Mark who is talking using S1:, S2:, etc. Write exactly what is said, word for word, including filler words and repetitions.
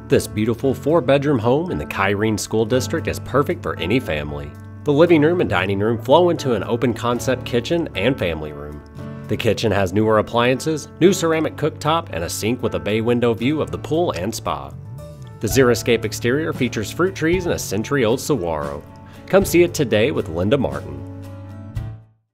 S1: This beautiful four-bedroom home in the Kyrene School District is perfect for any family. The living room and dining room flow into an open-concept kitchen and family room. The kitchen has newer appliances, new ceramic cooktop, and a sink with a bay window view of the pool and spa. The Xeriscape exterior features fruit trees and a century-old saguaro. Come see it today with Linda Martin.